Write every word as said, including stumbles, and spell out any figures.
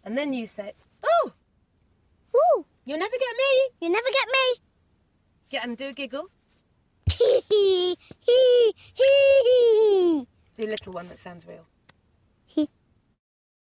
And then you say, oh! Ooh! You'll never get me! You never get me! Get and do a giggle. Hee hee hee hee. Do a little one that sounds real.